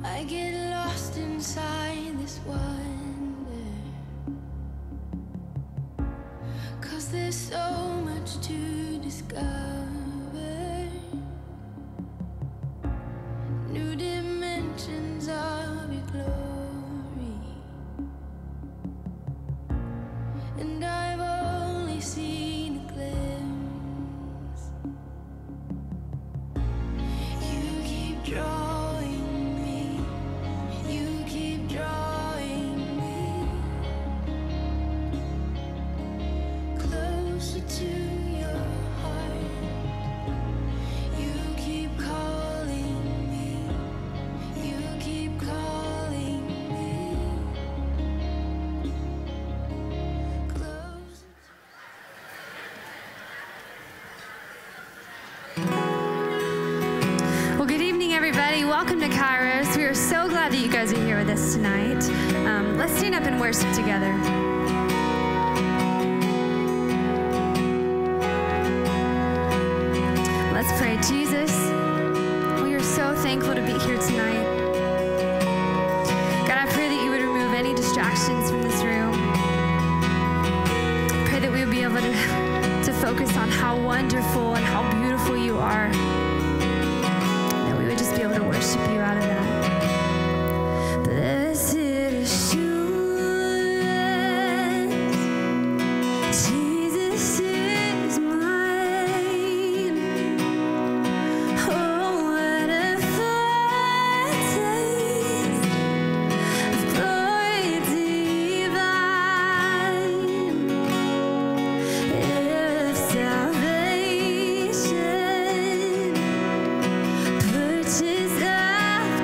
I get lost inside this wonder, 'cause there's so much to discover, new dimensions of your glory, and I've only seen a glimpse. You keep drawing me, you keep drawing me closer to your heart. You keep calling me, you keep calling me close. Well, good evening, everybody. Welcome to Kairos. We are so glad that you guys are here with us tonight. Let's stand up and worship together. Let's pray. Jesus, we are so thankful to be here tonight. God, I pray that you would remove any distractions from this room. Pray that we would be able to focus on how wonderful and how beautiful you are. That we would just be able to worship you out of that. Blessed assurance, Jesus is mine. Oh, what a foretaste of glory divine, of salvation, purchase of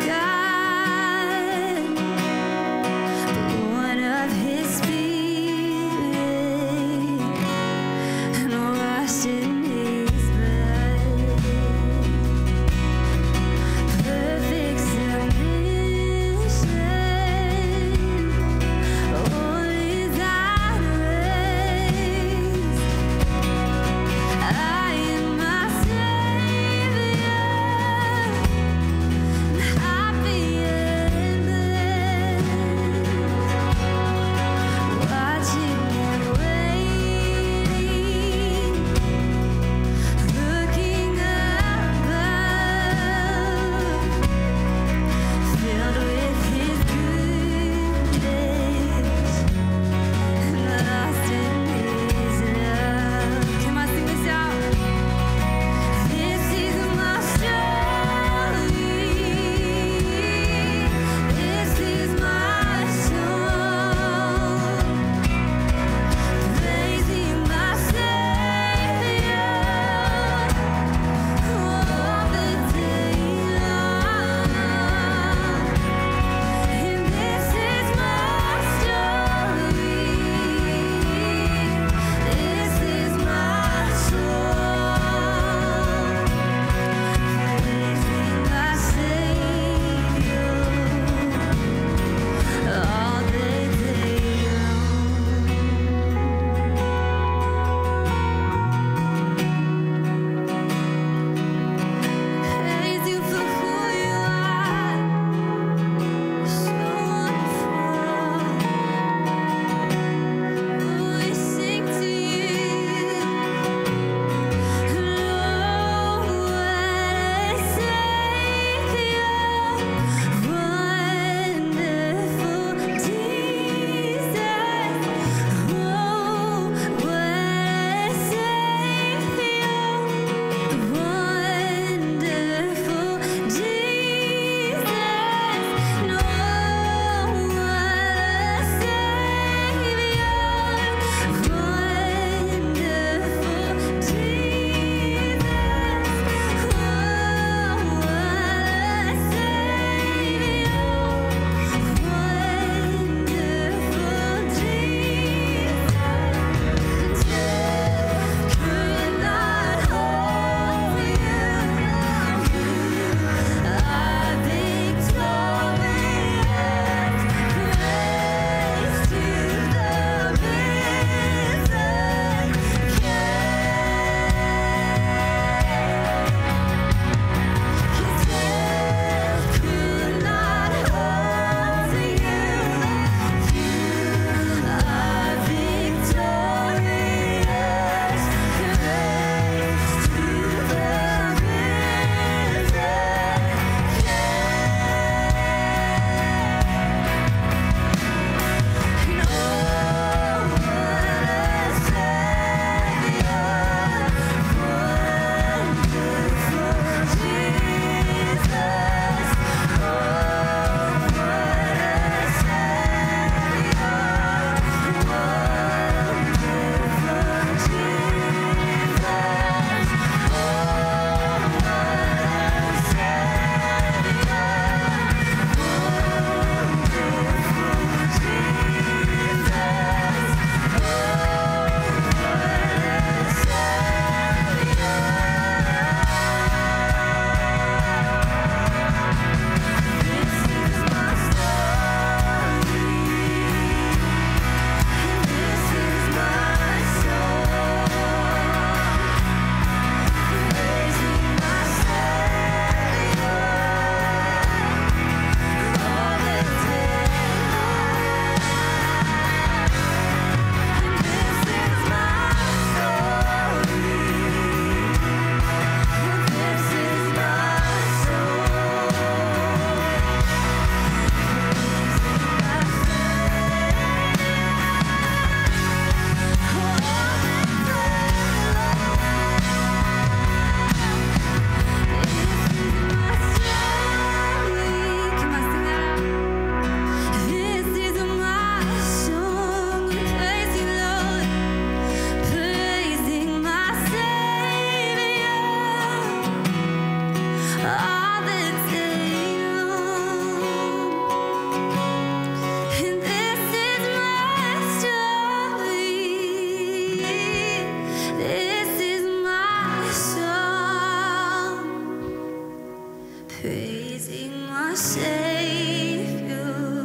praising my Savior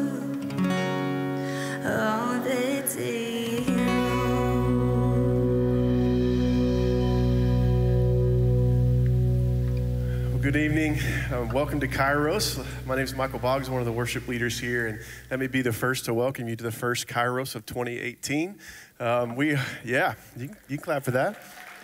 all the day long. Well, good evening. Welcome to Kairos. My name is Michael Boggs, one of the worship leaders here, and let me be the first to welcome you to the first Kairos of 2018. You can clap for that.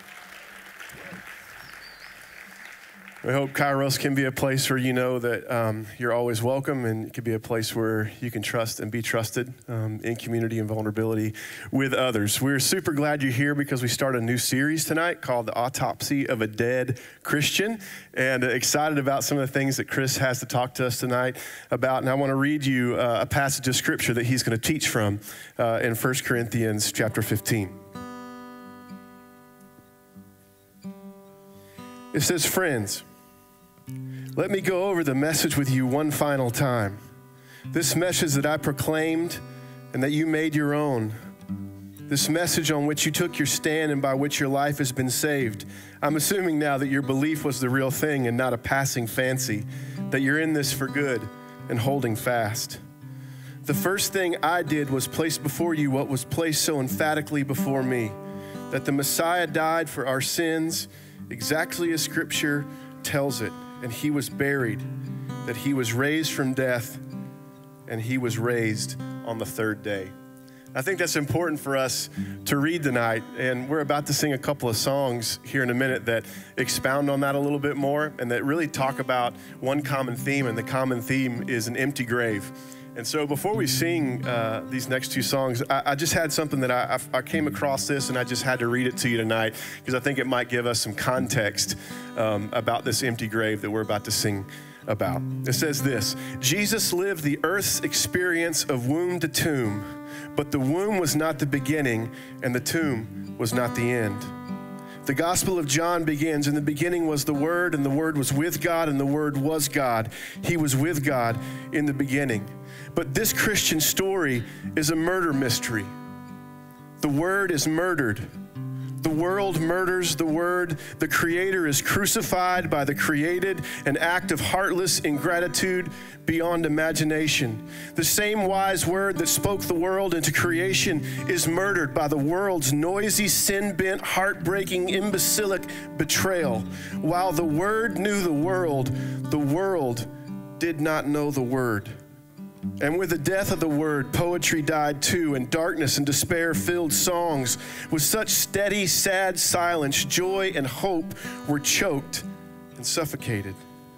We hope Kairos can be a place where you know that you're always welcome, and it can be a place where you can trust and be trusted in community and vulnerability with others. We're super glad you're here because we start a new series tonight called The Autopsy of a Dead Christian, and excited about some of the things that Chris has to talk to us tonight about. And I want to read you a passage of scripture that he's going to teach from in 1 Corinthians chapter 15. It says, "Friends, let me go over the message with you one final time. This message that I proclaimed and that you made your own. This message on which you took your stand and by which your life has been saved. I'm assuming now that your belief was the real thing and not a passing fancy, that you're in this for good and holding fast. The first thing I did was place before you what was placed so emphatically before me, that the Messiah died for our sins exactly as Scripture tells it, and he was buried, that he was raised from death, and he was raised on the third day." I think that's important for us to read tonight, and we're about to sing a couple of songs here in a minute that expound on that a little bit more and that really talk about one common theme, and the common theme is an empty grave. And so before we sing these next two songs, I just had something that I came across this, and I just had to read it to you tonight because I think it might give us some context about this empty grave that we're about to sing about. It says this: "Jesus lived the earth's experience of womb to tomb, but the womb was not the beginning, and the tomb was not the end. The Gospel of John begins, in the beginning was the Word, and the Word was with God, and the Word was God. He was with God in the beginning." But this Christian story is a murder mystery. The Word is murdered. The world murders the Word. The Creator is crucified by the created, an act of heartless ingratitude beyond imagination. The same wise Word that spoke the world into creation is murdered by the world's noisy, sin-bent, heartbreaking, imbecilic betrayal. While the Word knew the world did not know the Word. And with the death of the Word, poetry died too, and darkness and despair filled songs. With such steady, sad silence, joy and hope were choked and suffocated.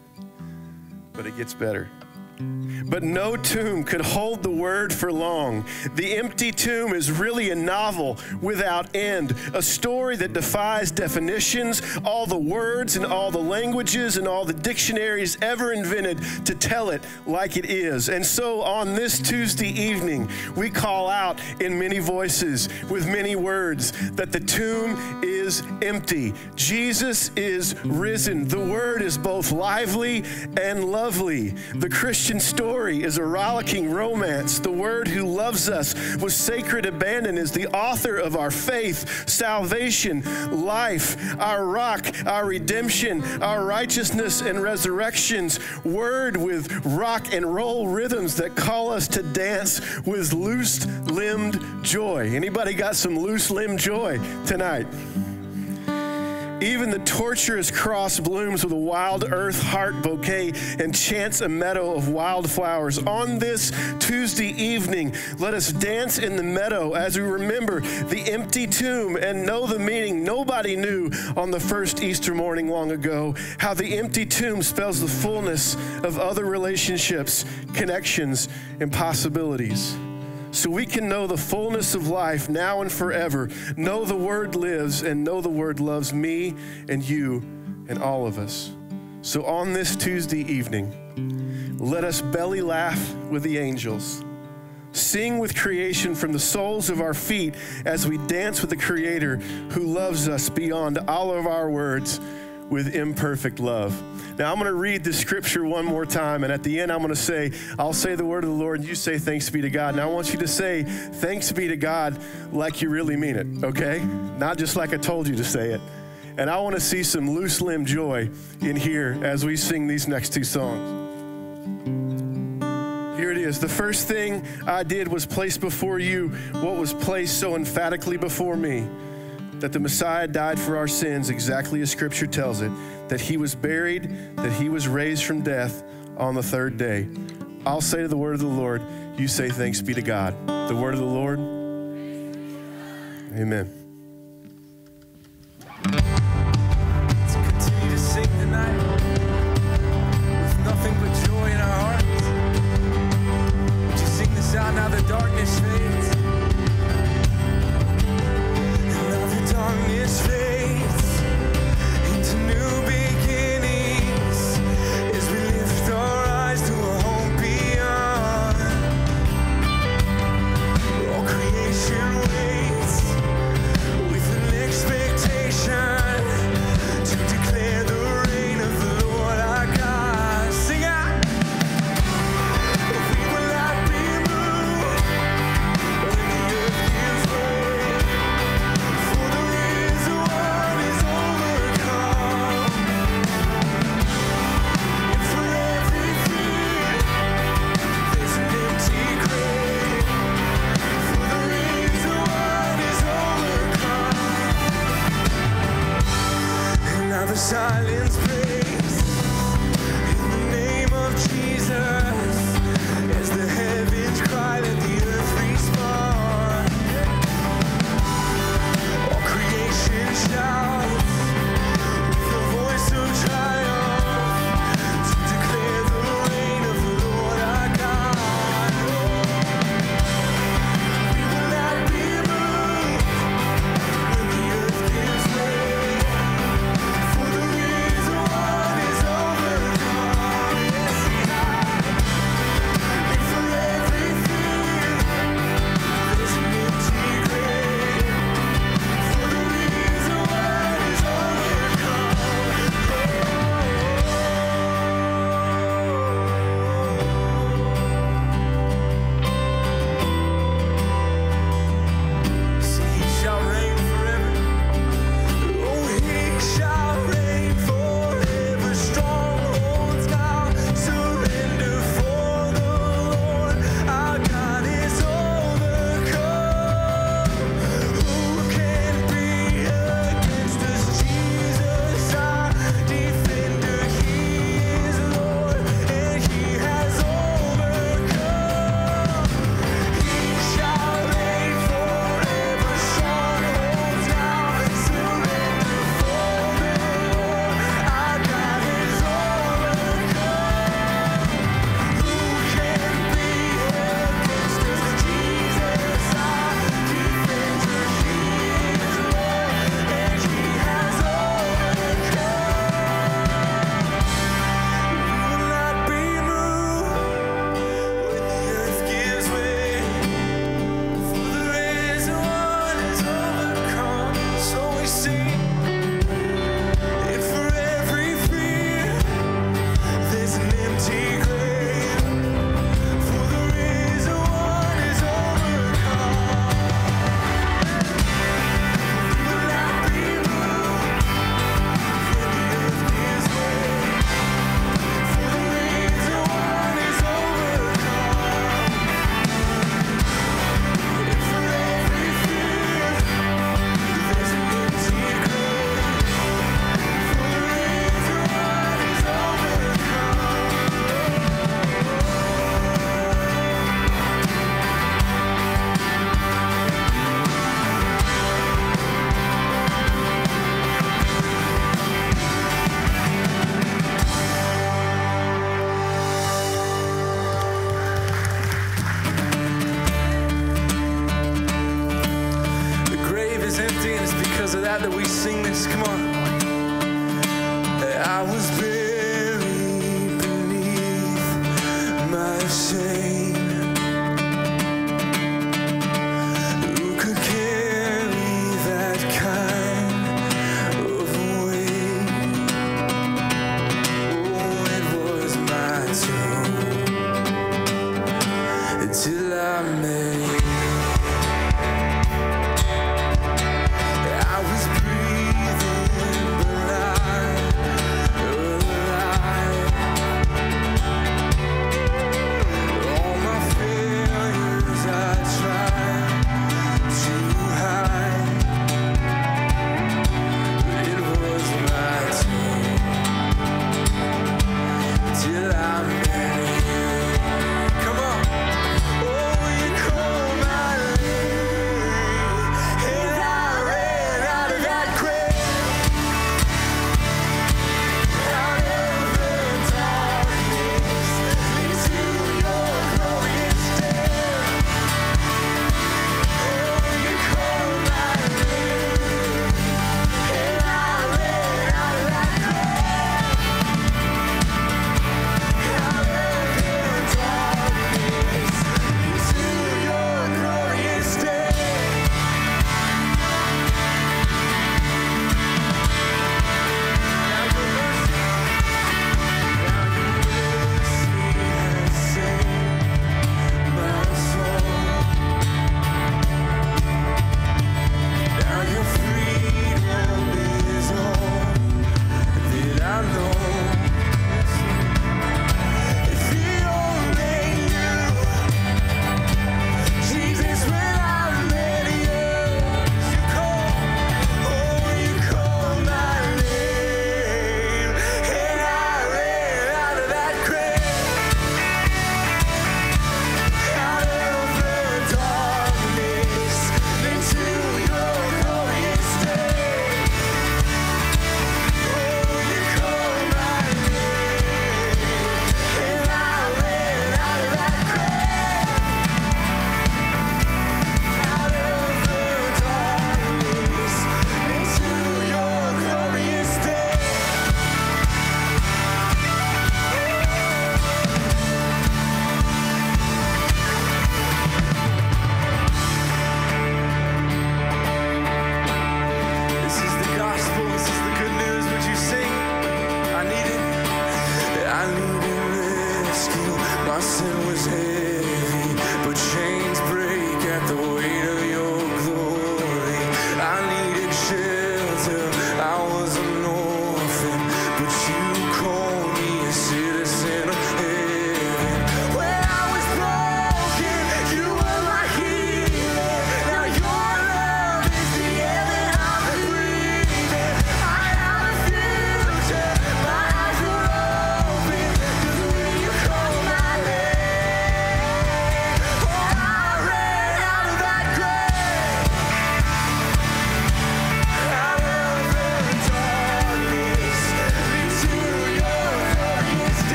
But it gets better. But no tomb could hold the Word for long. The empty tomb is really a novel without end, a story that defies definitions, all the words and all the languages and all the dictionaries ever invented to tell it like it is. And so on this Tuesday evening, we call out in many voices with many words that the tomb is empty. Jesus is risen. The Word is both lively and lovely. The Christian story is a rollicking romance. The Word who loves us with sacred abandon is the author of our faith, salvation, life, our rock, our redemption, our righteousness and resurrections. Word with rock and roll rhythms that call us to dance with loose-limbed joy. Anybody got some loose-limbed joy tonight? Even the tortuous cross blooms with a wild earth heart bouquet and chants a meadow of wildflowers. On this Tuesday evening, let us dance in the meadow as we remember the empty tomb and know the meaning nobody knew on the first Easter morning long ago, how the empty tomb spells the fullness of other relationships, connections, and possibilities. So we can know the fullness of life now and forever, know the Word lives, and know the Word loves me and you and all of us. So on this Tuesday evening, let us belly laugh with the angels, sing with creation from the soles of our feet as we dance with the Creator who loves us beyond all of our words with imperfect love. Now, I'm going to read the scripture one more time, and at the end, I'll say the word of the Lord, and you say thanks be to God. And I want you to say thanks be to God like you really mean it, okay? Not just like I told you to say it. And I want to see some loose limb joy in here as we sing these next two songs. Here it is. The first thing I did was place before you what was placed so emphatically before me, that the Messiah died for our sins exactly as Scripture tells it, that he was buried, that he was raised from death on the third day. I'll say the word of the Lord. You say thanks be to God. The word of the Lord. Amen. Let's continue to sing tonight with nothing but joy in our hearts. Just sing this out now. The darkness fades. And now the darkness fades into new beginnings as we lift our eyes to a home beyond. All creation waits with an expectation to declare the reign of the Lord our God. Sing out. We will not be moved when the earth gives way, for there is one is overcome. And for every fear, there's an empty grave, for there is one is overcome. And now the silence breaks in the name of Jesus as the heavens cry, let the earth respond. All creation shouts with the voice of triumph to declare the reign of the Lord our God. We will not be moved when the earth gives way, for there is one is overcome. Yes, he has. And for every fear, there's an empty grave, for there is one is overcome. See, he shall reign forever. Oh, he shall reign forever. Strongholds now surrender, for the Lord our God is overcome. Who can be against us? Jesus our defender. He is Lord and he has overcome. He shall reign forever. Strongholds now surrender, for the Lord our God is overcome. Who can be against us? Jesus our defender. He is Lord and he has overcome. We will not be moved when the earth gives way, for there is one is overcome. So we sing, and for every fear, there's an empty grave, for there is one is overcome. We will not be moved when the earth gives way, for there is one is overcome. And for every fear, there's an empty grave, for there is one is overcome. The grave is empty, and it's because of that we sing this. Come on. I was buried beneath my shame. Who could carry that kind of weight? Oh, it was my tomb until I met you. I was breathing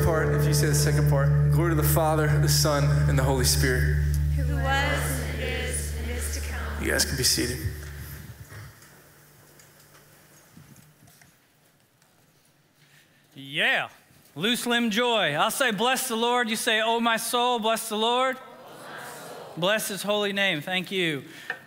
part if you say the second part. Glory to the Father, the Son, and the Holy Spirit. Who was, and is to come. You guys can be seated. Yeah, loose limb joy. I'll say, bless the Lord. You say, oh, my soul, bless the Lord. Bless his holy name. Thank you.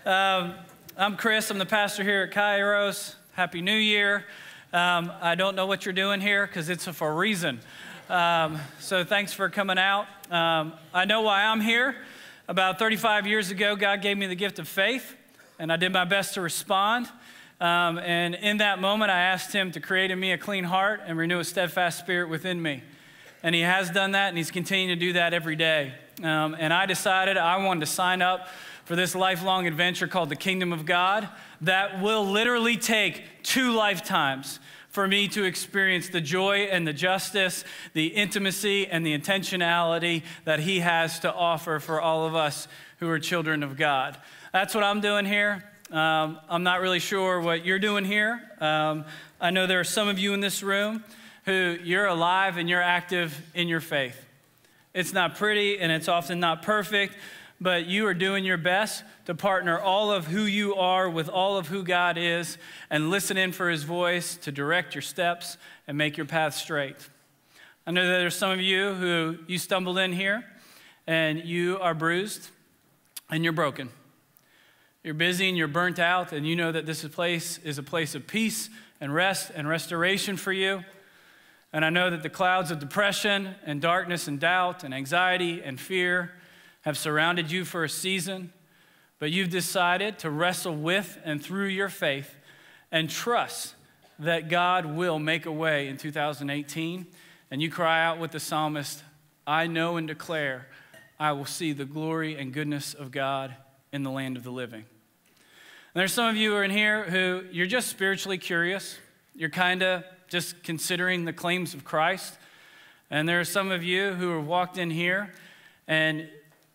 I'm Chris. I'm the pastor here at Kairos. Happy New Year. I don't know what you're doing here because it's for a reason. So thanks for coming out. I know why I'm here. About 35 years ago, God gave me the gift of faith, and I did my best to respond. And in that moment, I asked him to create in me a clean heart and renew a steadfast spirit within me. And he has done that, and he's continuing to do that every day. And I decided I wanted to sign up for this lifelong adventure called the Kingdom of God that will literally take 2 lifetimes for me to experience the joy and the justice, the intimacy and the intentionality that he has to offer for all of us who are children of God. That's what I'm doing here. I'm not really sure what you're doing here. I know there are some of you in this room who you're alive and you're active in your faith. It's not pretty and it's often not perfect, but you are doing your best to partner all of who you are with all of who God is and listen in for his voice to direct your steps and make your path straight. I know that there's some of you who you stumbled in here and you are bruised and you're broken. You're busy and you're burnt out, and you know that this place is a place of peace and rest and restoration for you. And I know that the clouds of depression and darkness and doubt and anxiety and fear have surrounded you for a season, but you've decided to wrestle with and through your faith and trust that God will make a way in 2018. And you cry out with the psalmist, I know and declare I will see the glory and goodness of God in the land of the living. And there's some of you who are in here who you're just spiritually curious. You're kind of just considering the claims of Christ. And there are some of you who have walked in here and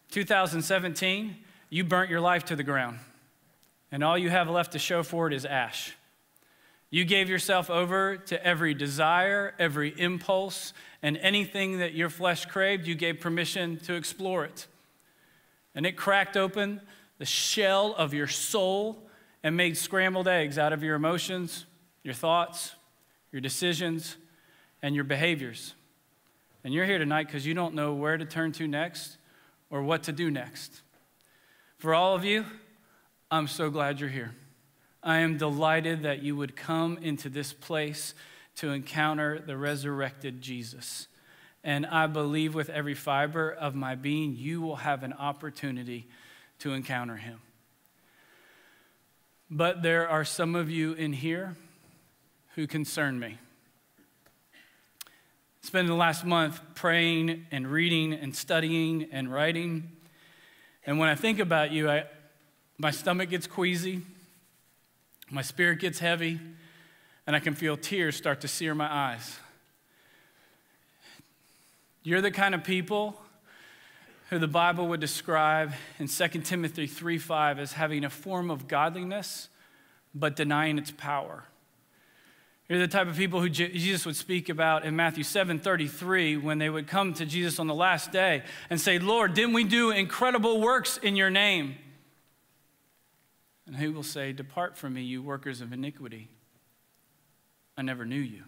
2017, you burnt your life to the ground. And all you have left to show for it is ash. You gave yourself over to every desire, every impulse, and anything that your flesh craved, you gave permission to explore it. And it cracked open the shell of your soul and made scrambled eggs out of your emotions, your thoughts, your decisions, and your behaviors. And you're here tonight because you don't know where to turn to next or what to do next. For all of you, I'm so glad you're here. I am delighted that you would come into this place to encounter the resurrected Jesus. And I believe with every fiber of my being, you will have an opportunity to encounter him. But there are some of you in here who concern me. Spent the last month praying and reading and studying and writing. And when I think about you, my stomach gets queasy, my spirit gets heavy, and I can feel tears start to sear my eyes. You're the kind of people who the Bible would describe in 2 Timothy 3:5 as having a form of godliness, but denying its power. You're the type of people who Jesus would speak about in Matthew 7:33 when they would come to Jesus on the last day and say, Lord, didn't we do incredible works in your name? And he will say, depart from me, you workers of iniquity. I never knew you.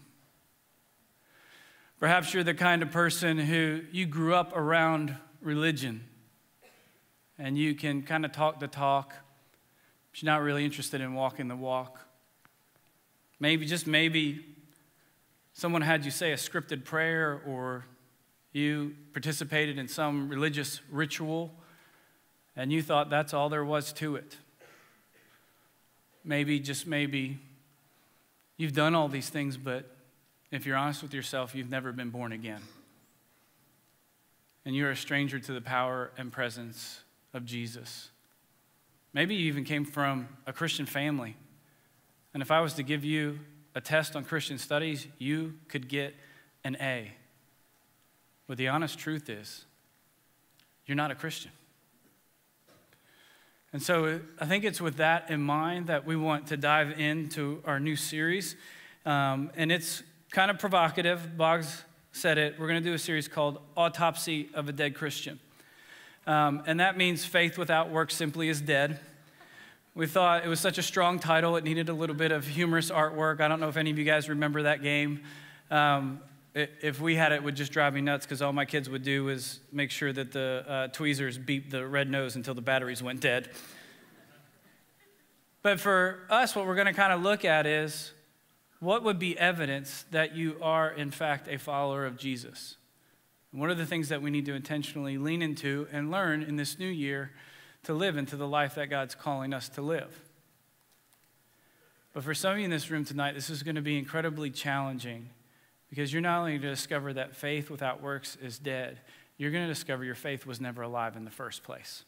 Perhaps you're the kind of person who you grew up around religion and you can kind of talk the talk, but you're not really interested in walking the walk. Maybe, just maybe, someone had you say a scripted prayer or you participated in some religious ritual and you thought that's all there was to it. Maybe, just maybe, you've done all these things, but if you're honest with yourself, you've never been born again. And you're a stranger to the power and presence of Jesus. Maybe you even came from a Christian family. And if I was to give you a test on Christian studies, you could get an A. But the honest truth is, you're not a Christian. And so I think it's with that in mind that we want to dive into our new series. And it's kind of provocative. Boggs said it, we're going to do a series called Autopsy of a Dead Christian. And that means faith without works simply is dead. We thought it was such a strong title, it needed a little bit of humorous artwork. I don't know if any of you guys remember that game. If we had it, it would just drive me nuts because all my kids would do is make sure that the tweezers beeped the red nose until the batteries went dead. But for us, what we're going to kind of look at is what would be evidence that you are, in fact, a follower of Jesus? And what are the things that we need to intentionally lean into and learn in this new year to live into the life that God's calling us to live? But for some of you in this room tonight, this is going to be incredibly challenging because you're not only going to discover that faith without works is dead, you're going to discover your faith was never alive in the first place.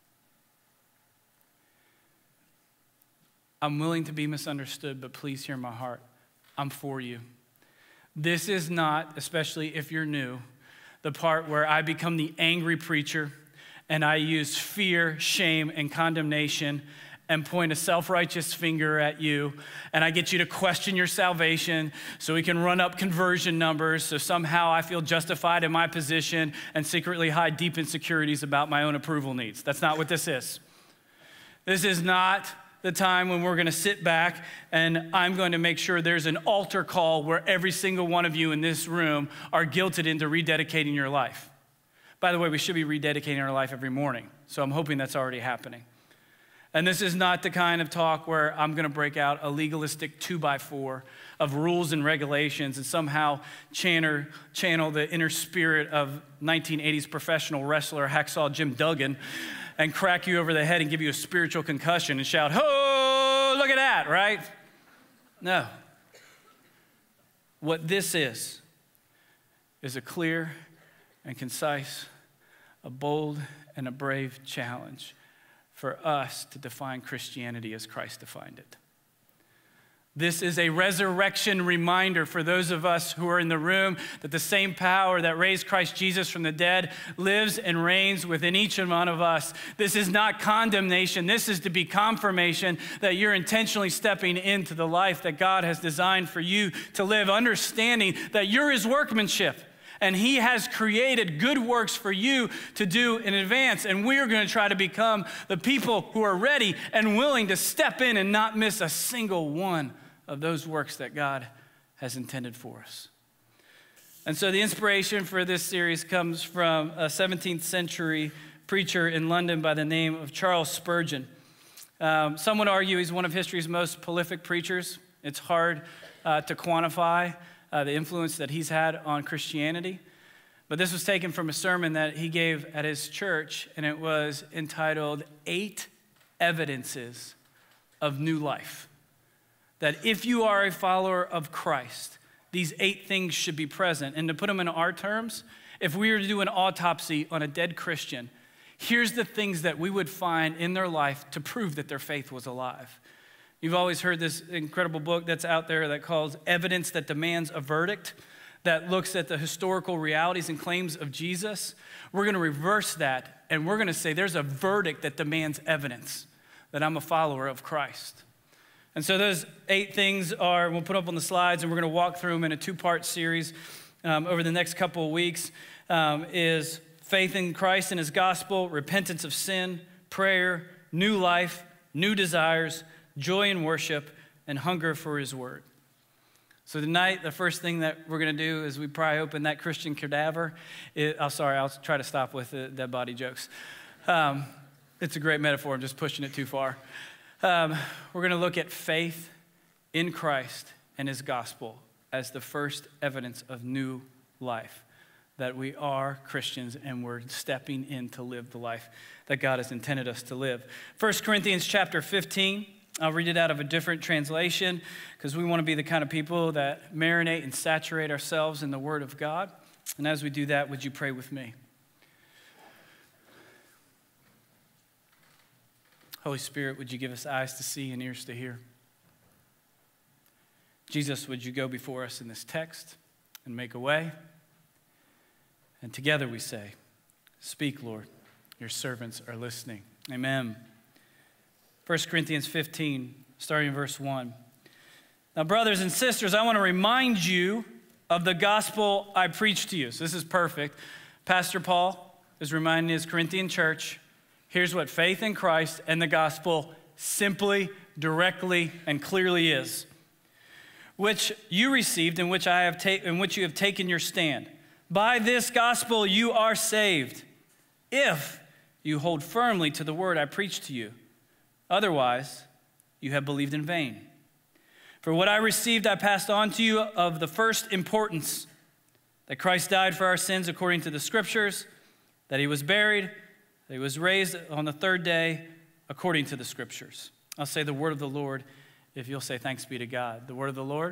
I'm willing to be misunderstood, but please hear my heart. I'm for you. This is not, especially if you're new, the part where I become the angry preacher and I use fear, shame, and condemnation and point a self-righteous finger at you, and I get you to question your salvation so we can run up conversion numbers so somehow I feel justified in my position and secretly hide deep insecurities about my own approval needs. That's not what this is. This is not the time when we're going to sit back and I'm going to make sure there's an altar call where every single one of you in this room are guilted into rededicating your life. By the way, we should be rededicating our life every morning, so I'm hoping that's already happening. And this is not the kind of talk where I'm going to break out a legalistic 2x4 of rules and regulations and somehow channel the inner spirit of 1980s professional wrestler Hacksaw Jim Duggan and crack you over the head and give you a spiritual concussion and shout, "Oh, look at that," right? No. What this is a clear and concise, a bold and a brave challenge for us to define Christianity as Christ defined it. This is a resurrection reminder for those of us who are in the room that the same power that raised Christ Jesus from the dead lives and reigns within each and one of us. This is not condemnation. This is to be confirmation that you're intentionally stepping into the life that God has designed for you to live, understanding that you're his workmanship. And he has created good works for you to do in advance. And we're going to try to become the people who are ready and willing to step in and not miss a single one of those works that God has intended for us. And so the inspiration for this series comes from a 17th century preacher in London by the name of Charles Spurgeon. Some would argue he's one of history's most prolific preachers. It's hard to quantify the influence that he's had on Christianity. But this was taken from a sermon that he gave at his church, and it was entitled 8 Evidences of New Life. That if you are a follower of Christ, these 8 things should be present. And to put them in our terms, if we were to do an autopsy on a dead Christian, here's the things that we would find in their life to prove that their faith was alive. You've always heard this incredible book that's out there that calls Evidence That Demands a Verdict, that looks at the historical realities and claims of Jesus. We're going to reverse that, and we're going to say there's a verdict that demands evidence that I'm a follower of Christ. And so those 8 things are, we'll put up on the slides, and we're going to walk through them in a 2-part series over the next couple of weeks, is faith in Christ and his gospel, repentance of sin, prayer, new life, new desires, joy in worship, and hunger for his word. So tonight, the first thing that we're going to do is we pry open that Christian cadaver. I'll try to stop with the dead body jokes. It's a great metaphor. I'm just pushing it too far. We're going to look at faith in Christ and his gospel as the first evidence of new life, that we are Christians and we're stepping in to live the life that God has intended us to live. 1 Corinthians chapter 15. I'll read it out of a different translation because we want to be the kind of people that marinate and saturate ourselves in the Word of God. And as we do that, would you pray with me? Holy Spirit, would you give us eyes to see and ears to hear? Jesus, would you go before us in this text and make a way? And together we say, speak, Lord. Your servants are listening. Amen. 1 Corinthians 15, starting in verse 1. Now, brothers and sisters, I want to remind you of the gospel I preached to you. So this is perfect. Pastor Paul is reminding his Corinthian church, here's what faith in Christ and the gospel simply, directly, and clearly is. Which you received, in which you have taken your stand. By this gospel you are saved, if you hold firmly to the word I preached to you. Otherwise, you have believed in vain. For what I received, I passed on to you of the first importance, that Christ died for our sins according to the scriptures, that he was buried, that he was raised on the third day according to the scriptures. I'll say the word of the Lord if you'll say thanks be to God. The word of the Lord.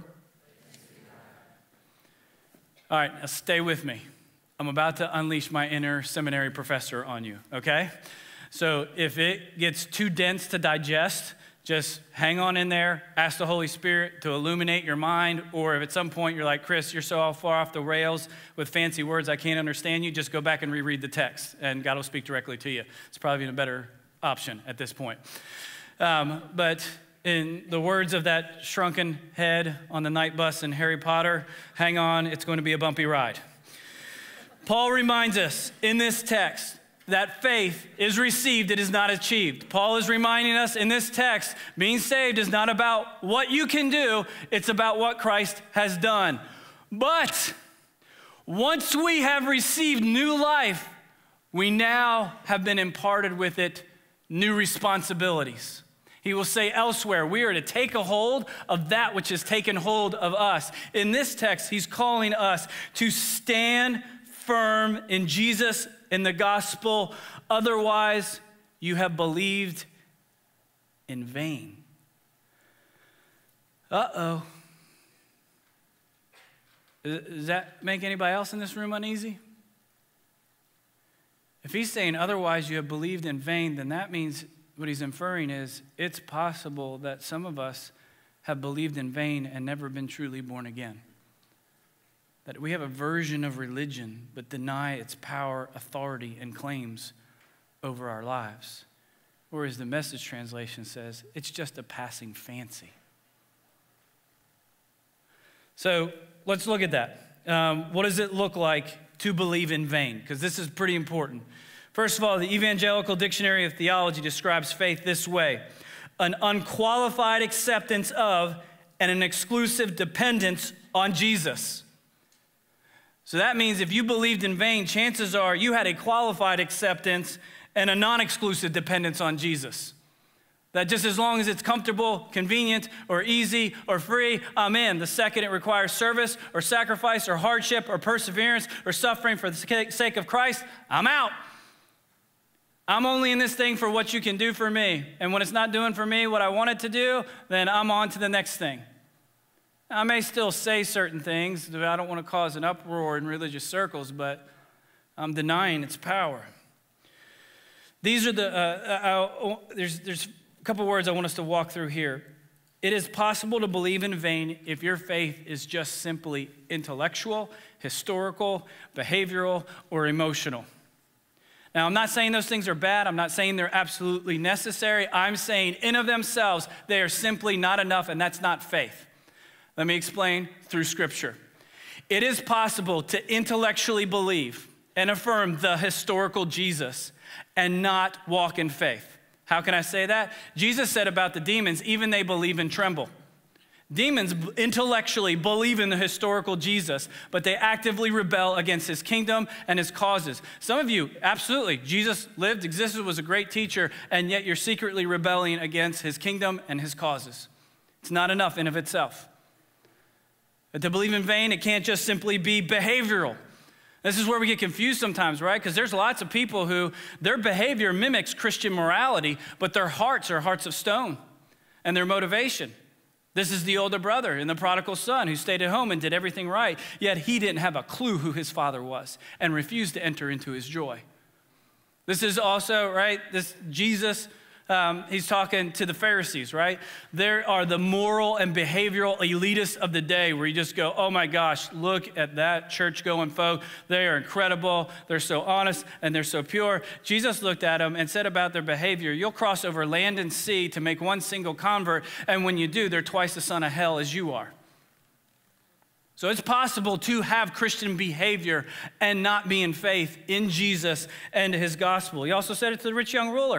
All right, now stay with me. I'm about to unleash my inner seminary professor on you, okay? So if it gets too dense to digest, just hang on in there, ask the Holy Spirit to illuminate your mind, or if at some point you're like, Chris, you're so far off the rails with fancy words I can't understand you, just go back and reread the text, and God will speak directly to you. It's probably a better option at this point. But in the words of that shrunken head on the night bus in Harry Potter, hang on, it's going to be a bumpy ride. Paul reminds us in this text that faith is received, it is not achieved. Paul is reminding us in this text, being saved is not about what you can do, it's about what Christ has done. But once we have received new life, we now have been imparted with it new responsibilities. He will say elsewhere, we are to take a hold of that which has taken hold of us. In this text, he's calling us to stand firm in Jesus, in the gospel. Otherwise, you have believed in vain. Uh-oh. Does that make anybody else in this room uneasy? If he's saying otherwise you have believed in vain, then that means what he's inferring is it's possible that some of us have believed in vain and never been truly born again. That we have a version of religion but deny its power, authority, and claims over our lives. Or as the Message translation says, it's just a passing fancy. So let's look at that. What does it look like to believe in vain? Because this is pretty important. First of all, the Evangelical Dictionary of Theology describes faith this way: an unqualified acceptance of and an exclusive dependence on Jesus. So that means if you believed in vain, chances are you had a qualified acceptance and a non-exclusive dependence on Jesus. That just as long as it's comfortable, convenient, or easy, or free, I'm in. The second it requires service, or sacrifice, or hardship, or perseverance, or suffering for the sake of Christ, I'm out. I'm only in this thing for what you can do for me. And when it's not doing for me what I want it to do, then I'm on to the next thing. I may still say certain things. I don't want to cause an uproar in religious circles, but I'm denying its power. These are there's a couple words I want us to walk through here. It is possible to believe in vain if your faith is just simply intellectual, historical, behavioral, or emotional. Now, I'm not saying those things are bad. I'm not saying they're absolutely necessary. I'm saying in of themselves, they are simply not enough, and that's not faith. Let me explain through Scripture. It is possible to intellectually believe and affirm the historical Jesus and not walk in faith. How can I say that? Jesus said about the demons, even they believe and tremble. Demons intellectually believe in the historical Jesus, but they actively rebel against his kingdom and his causes. Some of you, absolutely, Jesus lived, existed, was a great teacher, and yet you're secretly rebelling against his kingdom and his causes. It's not enough in of itself. But to believe in vain, it can't just simply be behavioral. This is where we get confused sometimes, right? Because there's lots of people who their behavior mimics Christian morality, but their hearts are hearts of stone, and their motivation. This is the older brother in the prodigal son who stayed at home and did everything right, yet he didn't have a clue who his father was and refused to enter into his joy. This is also, right, this Jesus, he's talking to the Pharisees, right? There are the moral and behavioral elitists of the day where you just go, oh my gosh, look at that church-going folk. They are incredible. They're so honest and they're so pure. Jesus looked at them and said about their behavior, you'll cross over land and sea to make one single convert, and when you do, they're twice the son of hell as you are. So it's possible to have Christian behavior and not be in faith in Jesus and his gospel. He also said it to the rich young ruler.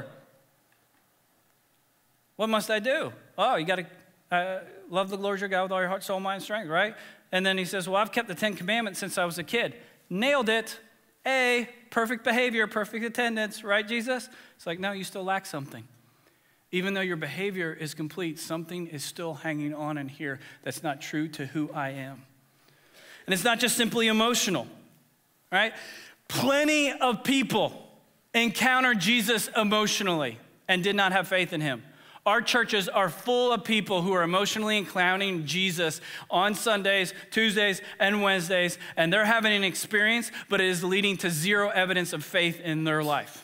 What must I do? Oh, you got to love the Lord your God with all your heart, soul, mind, strength, right? And then he says, well, I've kept the 10 Commandments since I was a kid. Nailed it. Perfect behavior, perfect attendance, right, Jesus? It's like, no, you still lack something. Even though your behavior is complete, something is still hanging on in here that's not true to who I am. And it's not just simply emotional, right? Plenty of people encountered Jesus emotionally and did not have faith in him. Our churches are full of people who are emotionally encountering Jesus on Sundays, Tuesdays, and Wednesdays, and they're having an experience, but it is leading to zero evidence of faith in their life.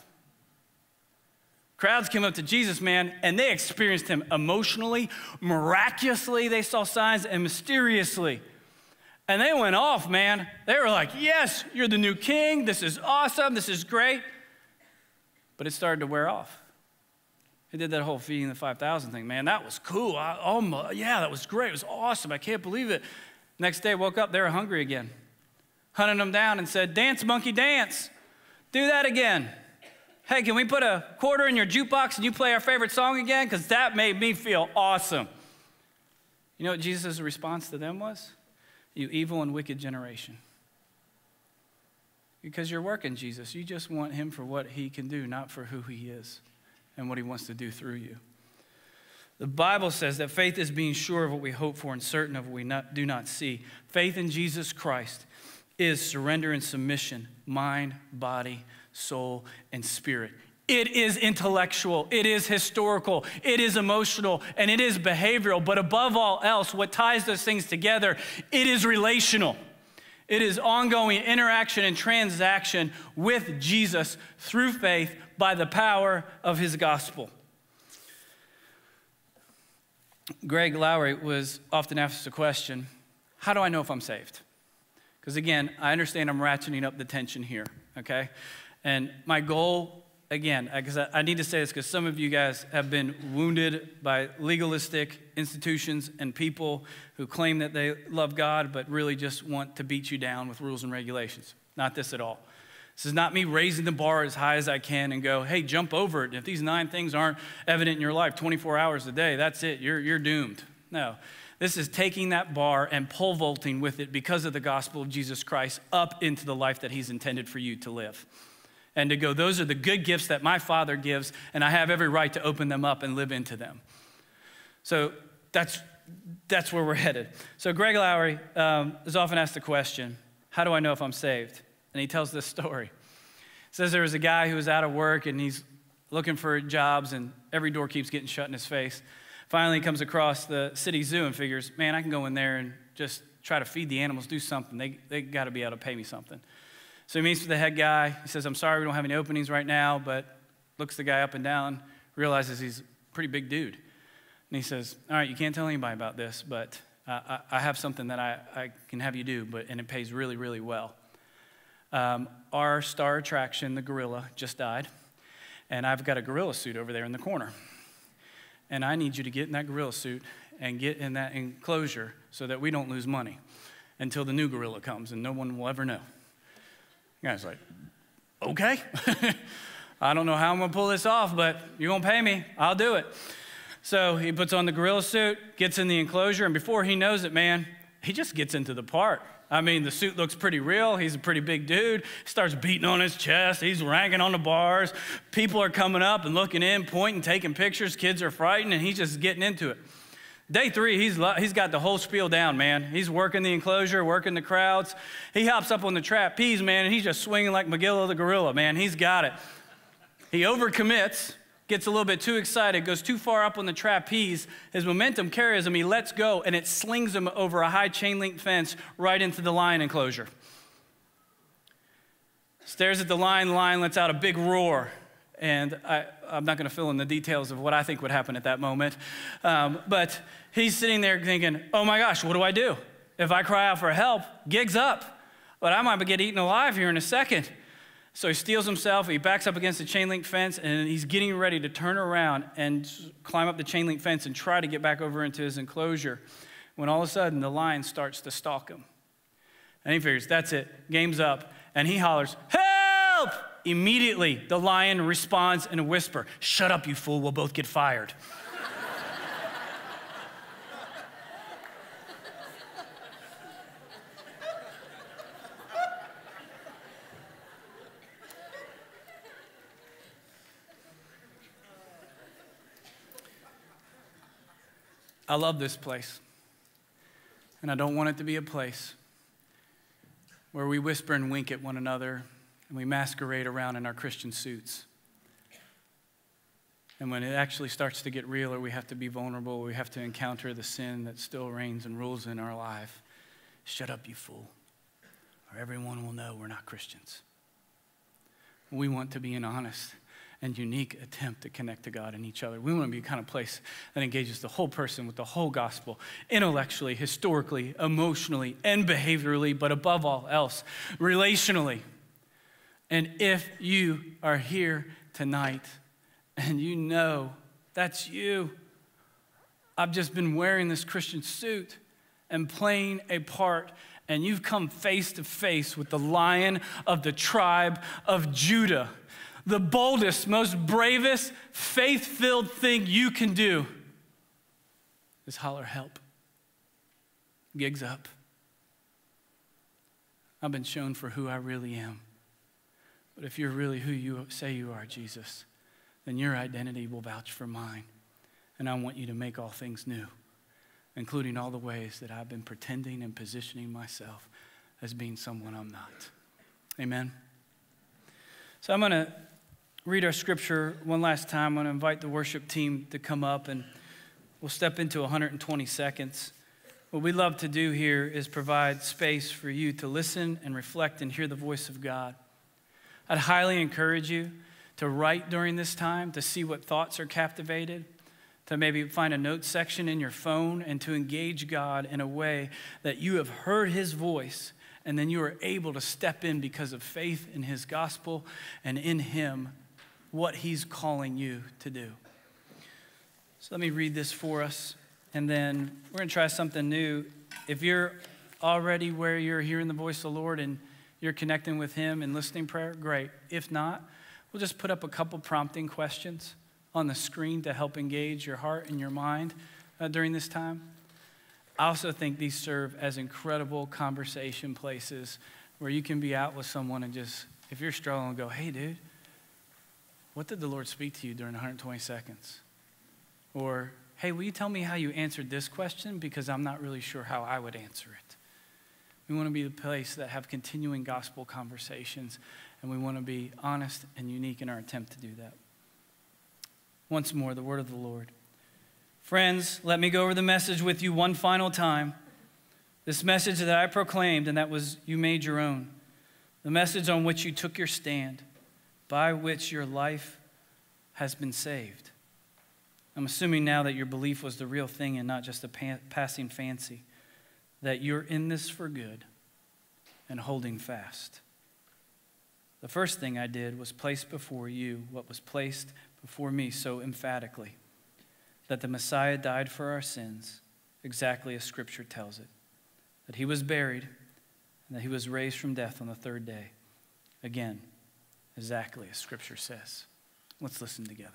Crowds came up to Jesus, man, and they experienced him emotionally, miraculously. They saw signs, and mysteriously. And they went off, man. They were like, yes, you're the new king. This is awesome. This is great. But it started to wear off. They did that whole feeding the 5,000 thing, man. That was cool. Yeah, that was great. It was awesome. I can't believe it. Next day, woke up, they were hungry again. Hunted them down and said, dance, monkey, dance. Do that again. Hey, can we put a quarter in your jukebox and you play our favorite song again? Because that made me feel awesome. You know what Jesus' response to them was? You evil and wicked generation. Because you're working Jesus. You just want him for what he can do, not for who he is and what he wants to do through you. The Bible says that faith is being sure of what we hope for and certain of what we do not see. Faith in Jesus Christ is surrender and submission, mind, body, soul, and spirit. It is intellectual, it is historical, it is emotional, and it is behavioral. But above all else, what ties those things together, it is relational. It is ongoing interaction and transaction with Jesus through faith by the power of his gospel. Greg Lowry was often asked the question, how do I know if I'm saved? Because again, I understand I'm ratcheting up the tension here, okay? And my goal, again, because I need to say this because some of you guys have been wounded by legalistic institutions and people who claim that they love God but really just want to beat you down with rules and regulations. Not this at all. This is not me raising the bar as high as I can and go, hey, jump over it. And if these 9 things aren't evident in your life 24 hours a day, that's it. You're doomed. No. This is taking that bar and pole vaulting with it because of the gospel of Jesus Christ up into the life that he's intended for you to live. And to go, those are the good gifts that my Father gives, and I have every right to open them up and live into them. So that's where we're headed. So Greg Lowry is often asked the question, how do I know if I'm saved? And he tells this story. He says there was a guy who was out of work, and he's looking for jobs, and every door keeps getting shut in his face. Finally, he comes across the city zoo and figures, man, I can go in there and just try to feed the animals, do something. They got to be able to pay me something. So he meets with the head guy. He says, I'm sorry we don't have any openings right now, but looks the guy up and down, realizes he's a pretty big dude. And he says, all right, you can't tell anybody about this, but I have something that I can have you do, and it pays really, really well. Our star attraction, the gorilla, just died, and I've got a gorilla suit over there in the corner. And I need you to get in that gorilla suit and get in that enclosure so that we don't lose money until the new gorilla comes, and no one will ever know. The guy's like, okay. I don't know how I'm going to pull this off, but you're going to pay me. I'll do it. So he puts on the gorilla suit, gets in the enclosure, and before he knows it, man, he just gets into the part. I mean, the suit looks pretty real. He's a pretty big dude. He starts beating on his chest. He's ranking on the bars. People are coming up and looking in, pointing, taking pictures. Kids are frightened, and he's just getting into it. Day 3, he's got the whole spiel down, man. He's working the enclosure, working the crowds. He hops up on the trapeze, man, and he's just swinging like Magilla the gorilla, man. He's got it. He overcommits, gets a little bit too excited, goes too far up on the trapeze. His momentum carries him. He lets go, and it slings him over a high chain-link fence right into the lion enclosure. Stares at the lion lets out a big roar. And I'm not going to fill in the details of what I think would happen at that moment. But he's sitting there thinking, oh my gosh, what do I do? If I cry out for help, gig's up. But I might get eaten alive here in a second. So he steels himself, he backs up against the chain link fence, and he's getting ready to turn around and climb up the chain link fence and try to get back over into his enclosure. When all of a sudden the lion starts to stalk him. And he figures, that's it, game's up. And he hollers, help! Immediately, the lion responds in a whisper, shut up, you fool, we'll both get fired. I love this place, and I don't want it to be a place where we whisper and wink at one another and we masquerade around in our Christian suits. And when it actually starts to get real, or we have to be vulnerable, or we have to encounter the sin that still reigns and rules in our life, shut up, you fool, or everyone will know we're not Christians. We want to be an honest and unique attempt to connect to God and each other. We want to be the kind of place that engages the whole person with the whole gospel, intellectually, historically, emotionally, and behaviorally, but above all else, relationally. And if you are here tonight and you know that's you, I've just been wearing this Christian suit and playing a part, and you've come face to face with the Lion of the tribe of Judah, the boldest, most bravest, faith-filled thing you can do is holler, help. Gig's up. I've been shown for who I really am. But if you're really who you say you are, Jesus, then your identity will vouch for mine. And I want you to make all things new, including all the ways that I've been pretending and positioning myself as being someone I'm not. Amen? So I'm going to read our scripture one last time. I'm going to invite the worship team to come up, and we'll step into 120 seconds. What we love to do here is provide space for you to listen and reflect and hear the voice of God. I'd highly encourage you to write during this time, to see what thoughts are captivated, to maybe find a notes section in your phone, and to engage God in a way that you have heard his voice, and then you are able to step in because of faith in his gospel and in him, what he's calling you to do. So let me read this for us, and then we're going to try something new. If you're already where you're hearing the voice of the Lord and you're connecting with him in listening prayer, great. If not, we'll just put up a couple prompting questions on the screen to help engage your heart and your mind during this time. I also think these serve as incredible conversation places where you can be out with someone and just, if you're struggling, go, hey, dude, what did the Lord speak to you during 120 seconds? Or, hey, will you tell me how you answered this question? Because I'm not really sure how I would answer it. We want to be the place that have continuing gospel conversations, and we want to be honest and unique in our attempt to do that. Once more, the word of the Lord. Friends, let me go over the message with you one final time. This message that I proclaimed, and that was you made your own. The message on which you took your stand, by which your life has been saved. I'm assuming now that your belief was the real thing and not just a passing fancy, that you're in this for good and holding fast. The first thing I did was place before you what was placed before me so emphatically, that the Messiah died for our sins, exactly as Scripture tells it, that he was buried and that he was raised from death on the third day, again, exactly as Scripture says. Let's listen together.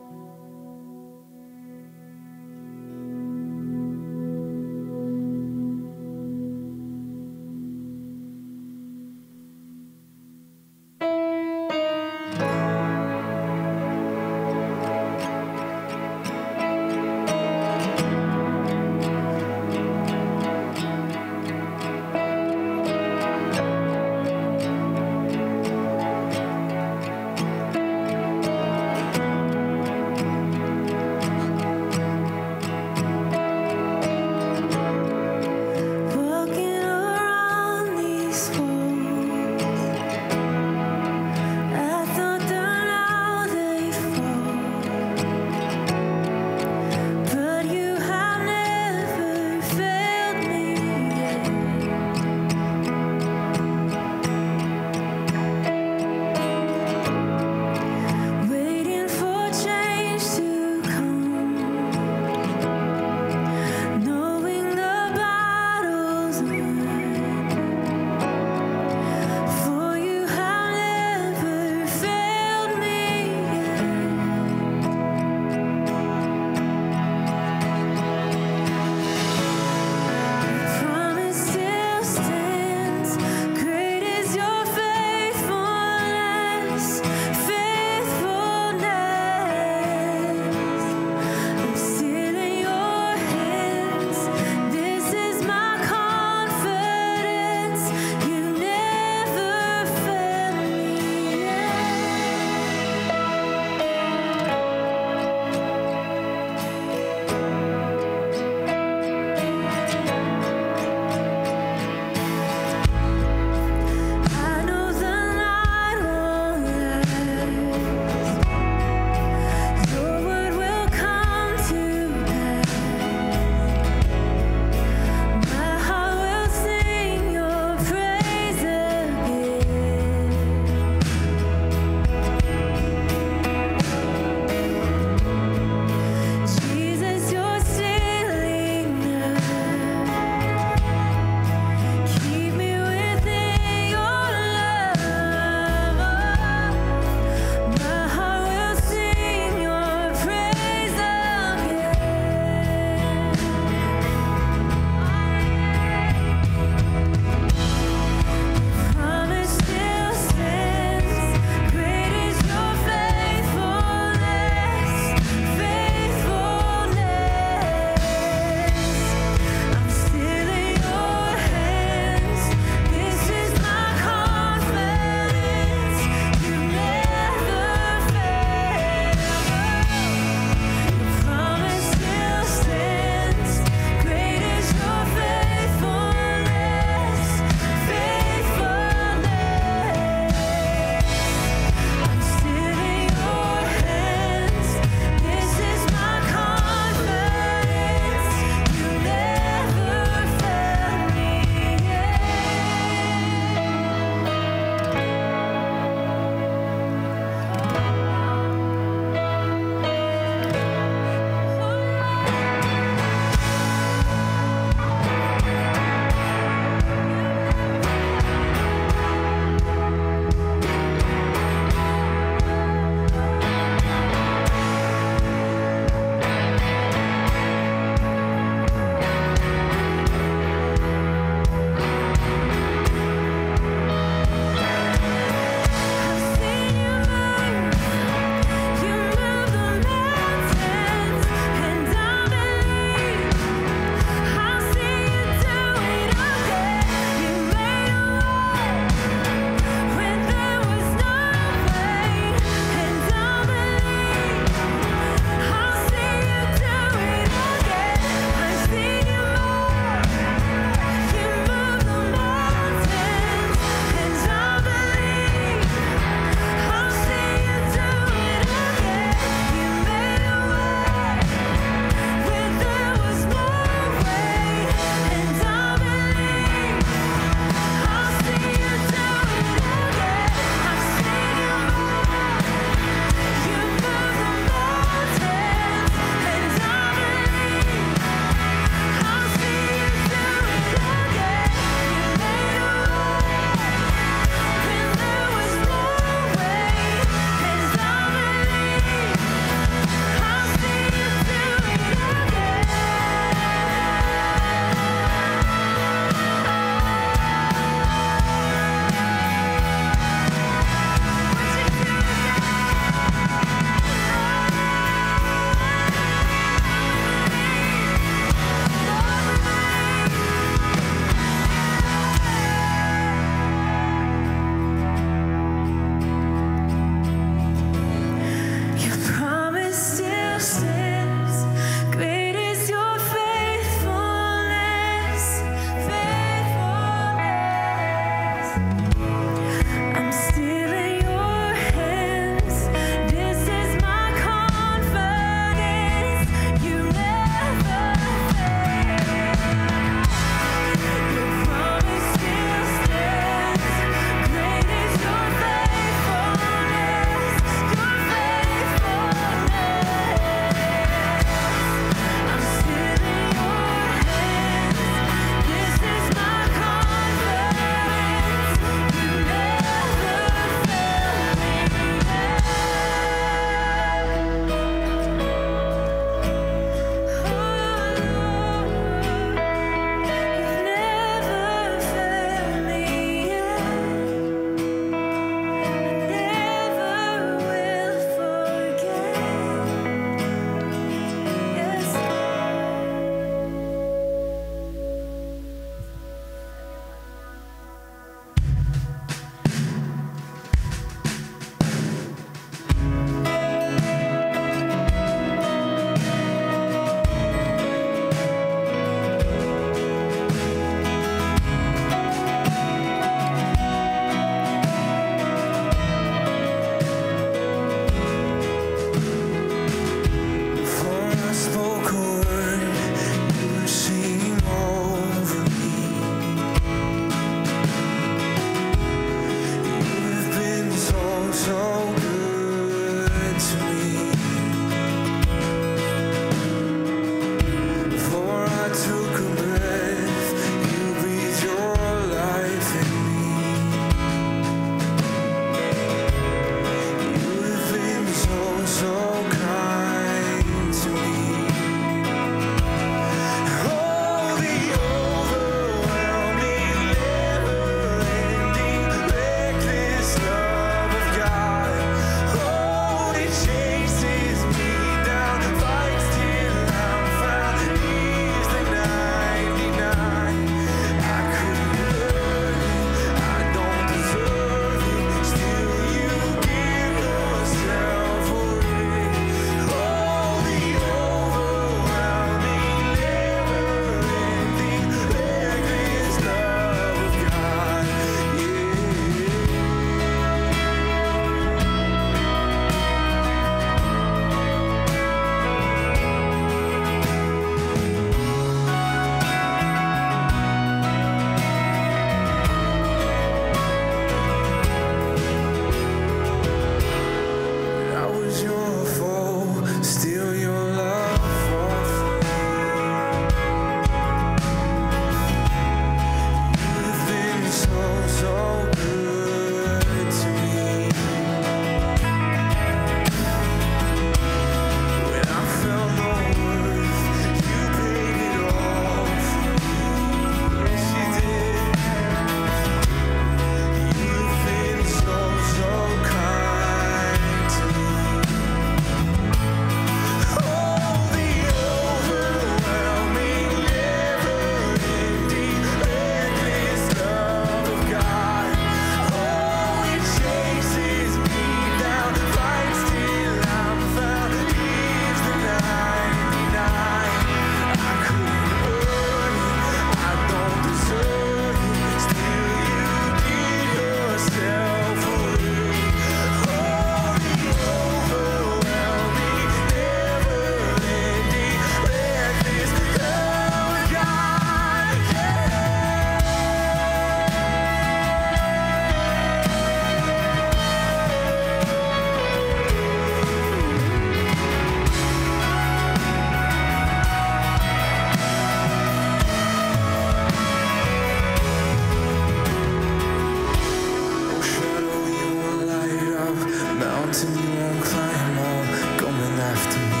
mountain you won't climb on, coming after me.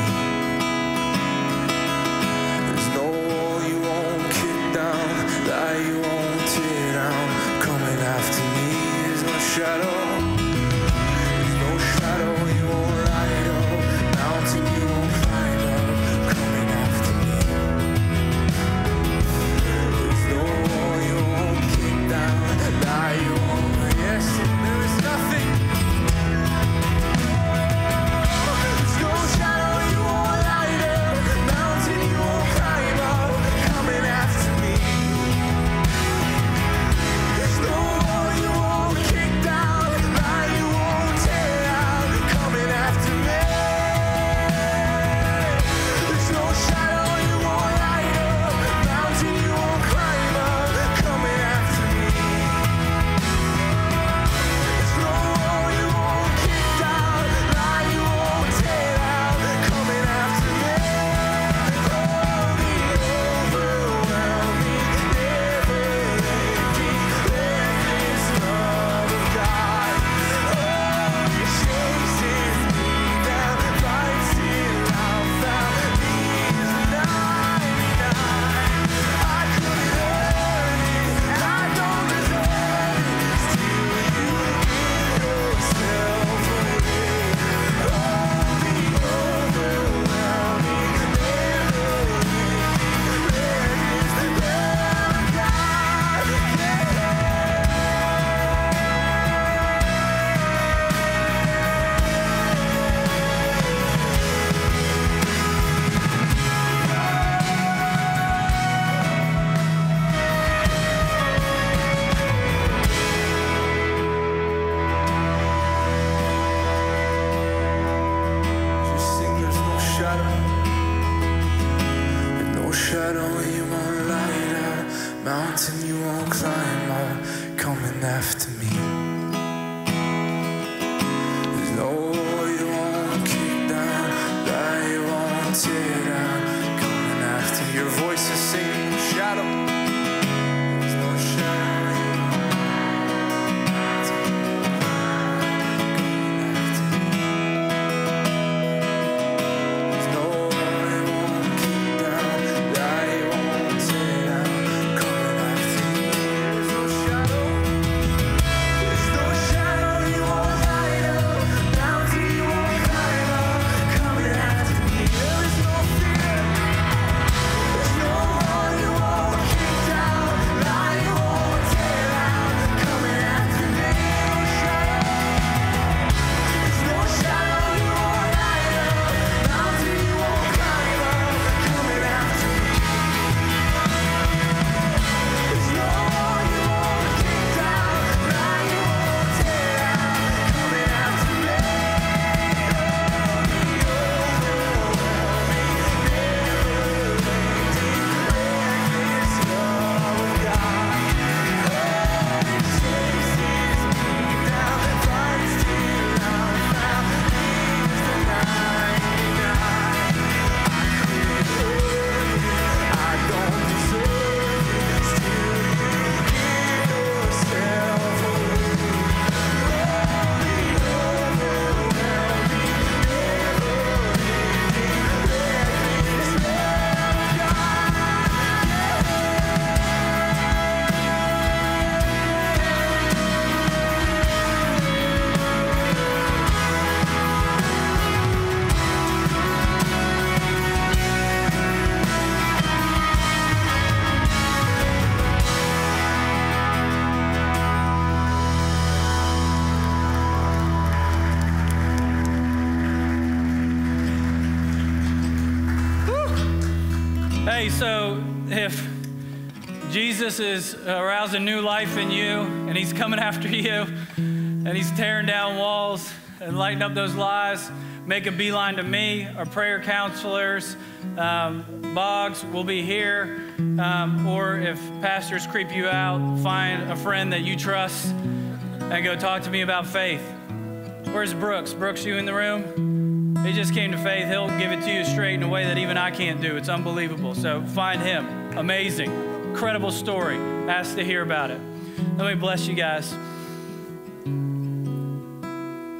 There's no wall you won't kick down, lie you won't tear down, coming after me. There's no shadow you won't light up, mountain you won't climb up, coming after me. There's no wall you won't kick down, lie you won't, yes, there is nothing. There's no shadow you won't light up, mountain you won't climb up, coming after me. There's no wall you won't kick down, lie you won't tear down, coming after me. There's no shadow you won't light up, mountain you won't climb up, coming after me. There's no wall you won't kick down, lie you won't tear down, coming after me. Hold me, overwhelm me, never let me let this love of God. Oh, it chases me down, fights till I'm found. These 99, I couldn't earn it, I don't deserve it. Still you give yourself away. Hold me, overwhelm me, never let me let this love of God. Just sing, there's no shadow you won't light up, mountain you won't climb up, coming after me. There's no wall you won't kick down, lie you won't tear down, coming after me. Your voice is singing, no shadow. There's no shadow you won't coming after me. There's no wall you won't kick down, lie you won't tear down, coming after me. There's no shadow you won't light up, mountain you won't climb up, coming after me. There is no fear, there's no wall you won't kick down, lie you won't tear down, coming after me. There's no shadow you won't light up, mountain you won't climb up, coming after me. There's no wall you won't kick down, lie you won't tear down, coming after me. Hey, so if Jesus is arousing new life in you and he's coming after you and he's tearing down walls and lighting up those lies, make a beeline to me. Our prayer counselors, Boggs will be here. Or if pastors creep you out, find a friend that you trust and go talk to me about faith. Where's Brooks? Brooks, you in the room? He just came to faith. He'll give it to you straight in a way that even I can't do. It's unbelievable. So find him. Amazing. Incredible story. Ask to hear about it. Let me bless you guys.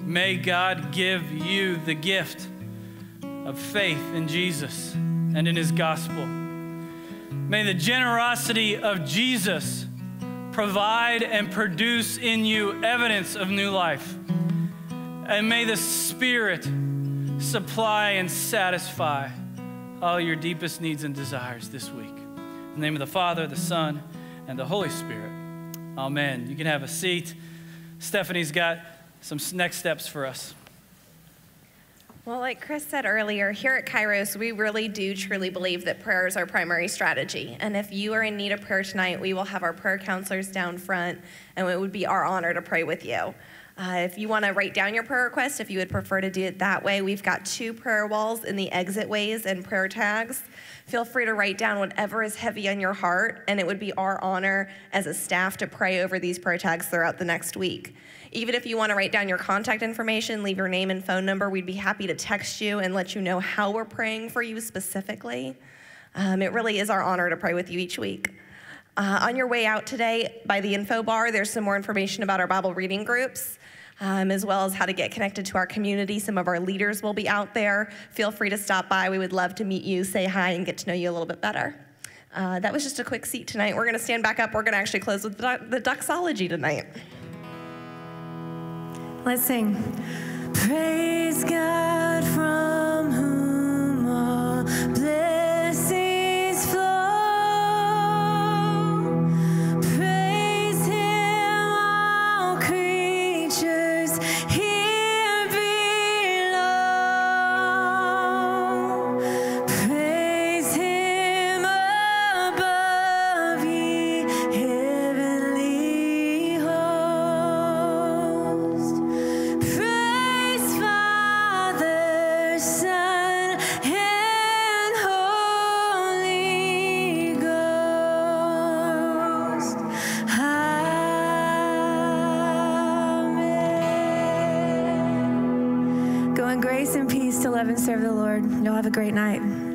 May God give you the gift of faith in Jesus and in his gospel. May the generosity of Jesus provide and produce in you evidence of new life. And may the Spirit supply and satisfy all your deepest needs and desires this week. In the name of the Father, the Son, and the Holy Spirit. Amen. You can have a seat. Stephanie's got some next steps for us. Well, like Chris said earlier, here at Kairos, we really do truly believe that prayer is our primary strategy. And if you are in need of prayer tonight, we will have our prayer counselors down front, and it would be our honor to pray with you. If you want to write down your prayer request, if you would prefer to do it that way, we've got 2 prayer walls in the exit ways and prayer tags. Feel free to write down whatever is heavy on your heart, and it would be our honor as a staff to pray over these prayer tags throughout the next week. Even if you want to write down your contact information, leave your name and phone number, we'd be happy to text you and let you know how we're praying for you specifically. It really is our honor to pray with you each week. On your way out today, by the info bar, there's some more information about our Bible reading groups, as well as how to get connected to our community. Some of our leaders will be out there. Feel free to stop by. We would love to meet you, say hi, and get to know you a little bit better. That was just a quick seat tonight. We're going to stand back up. We're going to actually close with the doxology tonight. Let's sing. Praise God from whom all blessings flow. Praise him, all creatures here below. Praise him above, ye heavenly hosts. Praise Father, Son, and Holy Ghost. Amen. Go in grace and peace to love and serve the Lord. You'll have a great night.